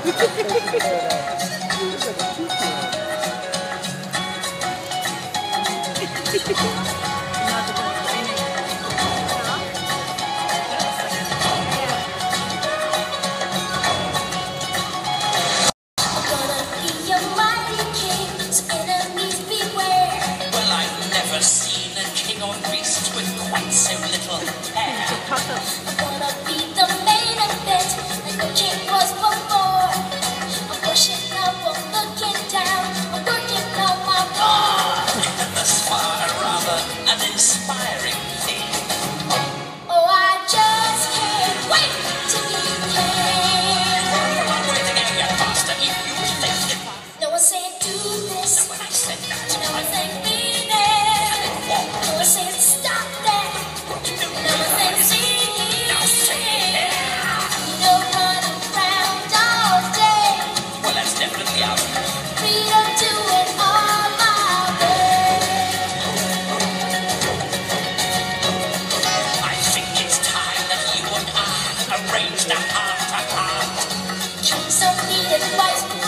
Seen a king or priest with quite so little hair. I wanna be the main event, like the king was before. I'm pushing up, I'm looking down, I'm working on my war. Thus far, a rather uninspiring thing. Oh, I just can't wait to be king. Come on, wait again, you bastard, if you think it. No one said do this, When I said that, no one said be there. No one said stop that, no one said see it. No running around all day, well, that's definitely out. freedom to it all my way. I think it's time that you and I arranged a heart-to-heart. Kings don't need advice.